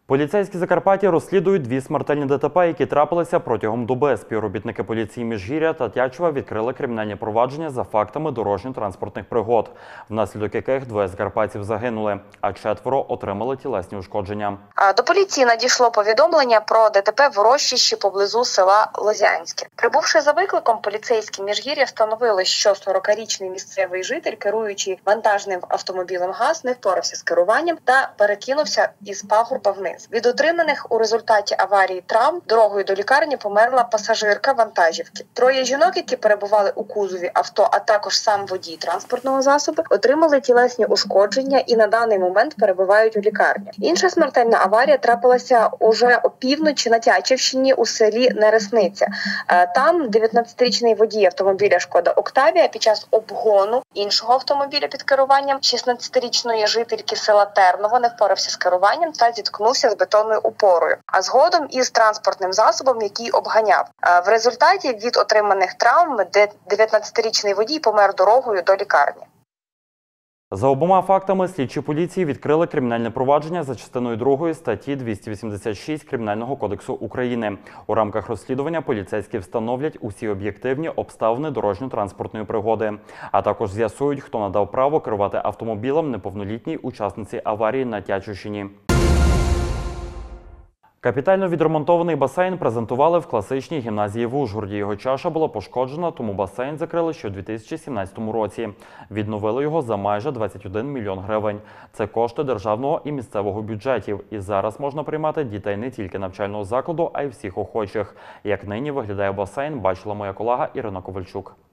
Поліцейські Закарпаття розслідують дві смертельні ДТП, які трапилися протягом доби. Співробітники поліції Міжгір'я та Тячева відкрили кримінальні провадження за фактами дорожньо-транспортних пригод, внаслідок яких двоє закарпатців загинули, а 4 отримали тілесні ушкодження. До поліції надійшло повідомлення про ДТП в урочищі поблизу села Лозянське. Прибувши за викликом, поліцейські Міжгір'я встановили, що 40-річний місцевий житель, керуючи вантажним автомобілем ГАЗ, не впорався з керуванням та перекинувся із пагорба вниз. Від отриманих у результаті аварії травм дорогою до лікарні померла пасажирка вантажівки. 3 жінок, які перебували у кузові авто, а також сам водій транспортного засобу, отримали тілесні ушкодження і на даний момент перебувають у лікарні. Інша смертельна аварія трапилася уже опівночі на Тячівщині у селі Нересниця. Там 19-річний водій автомобіля «Шкода Октавія» під час обгону іншого автомобіля під керуванням 16-річної жительки села Терново не впорався з керуванням та зіткнувся з бетонною опорою, а згодом із транспортним засобом, який обганяв. В результаті від отриманих травм 19-річний водій помер дорогою до лікарні. За обома фактами слідчі поліції відкрили кримінальне провадження за частиною 2 статті 286 Кримінального кодексу України. У рамках розслідування поліцейські встановлять усі об'єктивні обставини дорожньо-транспортної пригоди, а також з'ясують, хто надав право керувати автомобілем неповнолітній учасниці аварії на Тячівщині. Капітально відремонтований басейн презентували в класичній гімназії в Ужгороді. Його чаша була пошкоджена, тому басейн закрили ще у 2017 році. Відновили його за майже 21 мільйон гривень. Це кошти державного і місцевого бюджетів. І зараз можна приймати дітей не тільки навчального закладу, а й всіх охочих. Як нині виглядає басейн, бачила моя колега Ірина Ковальчук.